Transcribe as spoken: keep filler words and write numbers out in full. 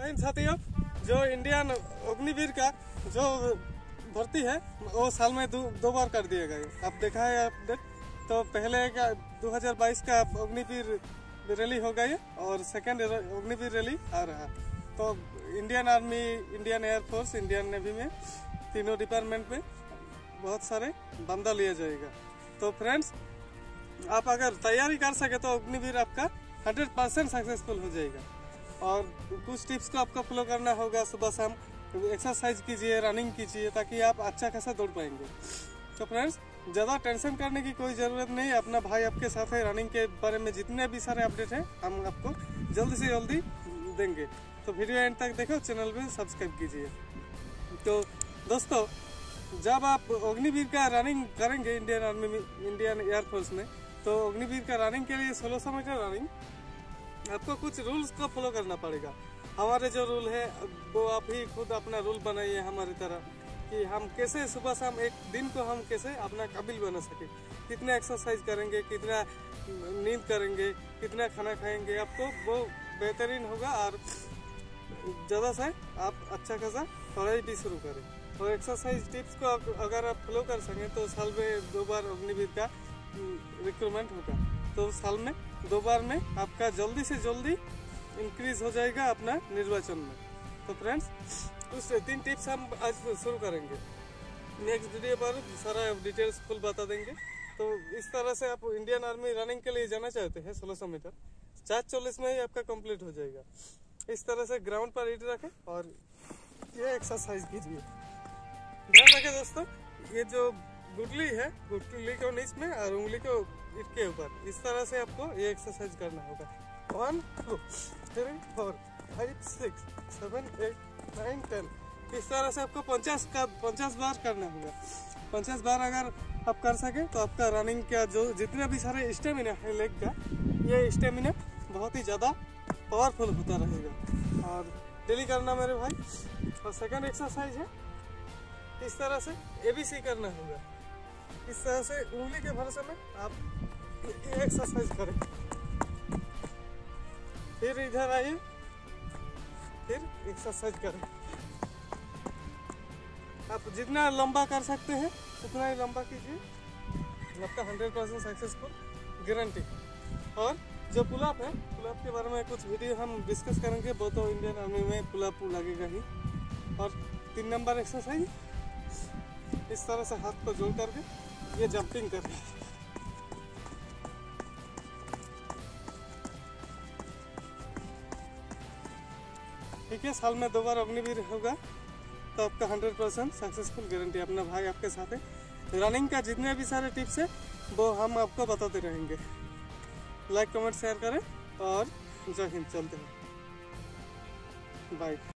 हिंद साथियों, जो इंडियन अग्निवीर का जो भर्ती है वो साल में दो, दो बार कर दिया गया। अब देखा है अपडेट, तो पहले का दो हज़ार बाईस का अग्निवीर रैली हो गई और सेकंड अग्निवीर रैली आ रहा। तो Indian army, Indian air force, Indian navy में तीनों डिपार्टमेंट में बहुत सारे बंदा लिया जाएगा। तो फ्रेंड्स, आप अगर तैयारी कर सके तो अग्निवीर आपका हंड्रेड परसेंट सक्सेसफुल हो जाएगा। और कुछ टिप्स को आपको फॉलो करना होगा। सुबह शाम एक्सरसाइज कीजिए, रनिंग कीजिए, ताकि आप अच्छा खासा दौड़ पाएंगे। तो फ्रेंड्स, ज़्यादा टेंशन करने की कोई ज़रूरत नहीं। अपना भाई आपके साथ है। रनिंग के बारे में जितने भी सारे अपडेट हैं हम आपको जल्दी से जल्दी देंगे। तो वीडियो एंड तक देखो, चैनल में सब्सक्राइब कीजिए। तो दोस्तों, जब आप अग्निवीर का रनिंग करेंगे इंडियन आर्मी में, इंडियन एयरफोर्स में, तो अग्निवीर का रनिंग के लिए सोलह सौ मीटर रनिंग आपको कुछ रूल्स को फॉलो करना पड़ेगा। हमारे जो रूल है वो आप ही खुद अपना रूल बनाइए हमारी तरह, कि हम कैसे सुबह शाम एक दिन को हम कैसे अपना काबिल बना सके। कितना एक्सरसाइज करेंगे, कितना नींद करेंगे, कितना खाना खाएंगे, आपको वो बेहतरीन होगा। और ज़्यादा से आप अच्छा खासा पढ़ाई भी शुरू करें। और एक्सरसाइज टिप्स को अगर आप फॉलो कर सकें तो साल में दो बार अग्निवीर का रिक्रूटमेंट होगा। तो साल में दो बार में आपका जल्दी से जल्दी इंक्रीज हो जाएगा अपना निर्वाचन में। तो फ्रेंड्स, कुछ तीन टिप्स हम आज शुरू करेंगे। नेक्स्ट वीडियो पर सारा डिटेल्स फुल बता देंगे। तो इस तरह से आप इंडियन आर्मी रनिंग के लिए जाना चाहते हैं सोलह सौ मीटर, चार चालीस में ही आपका कंप्लीट हो जाएगा। इस तरह से ग्राउंड पर ईट रखें और ये एक्सरसाइज कीजिए। ध्यान रखें दोस्तों, ये जो गुटली है, गुटली को नीच में और उंगली को ईट के ऊपर, इस तरह से आपको ये एक्सरसाइज करना होगा। One two three four five six seven eight nine ten, इस तरह से आपको पचास का पचास बार करना होगा। पचास बार अगर आप कर सके तो आपका रनिंग का जो जितने भी सारे स्टेमिना है लेग का, ये स्टेमिना बहुत ही ज़्यादा पावरफुल होता रहेगा। और डेली करना मेरे भाई। और सेकंड एक्सरसाइज है, इस तरह से एबीसी करना होगा। इस तरह से उंगली के भरोसे में आप ये एक्सरसाइज करें। फिर इधर आइए, फिर एक्सरसाइज करें। आप जितना लंबा कर सकते हैं उतना ही लंबा कीजिए, आपका हंड्रेड परसेंट सक्सेसफुल गारंटी। और जो पुलअप है, पुलअप के बारे में कुछ वीडियो हम डिस्कस करेंगे। वो तो इंडियन आर्मी में पुलअप लगेगा ही। और तीन नंबर एक्सरसाइज, इस तरह से हाथ को जोड़ करके ये जंपिंग करें। ठीक है, साल में दो बार अग्निवीर होगा तो आपका हंड्रेड परसेंट सक्सेसफुल गारंटी। अपना भाई आपके साथ है। रनिंग का जितने भी सारे टिप्स है वो हम आपको बताते रहेंगे। लाइक कमेंट शेयर करें और जय हिंद। चलते हैं, बाय।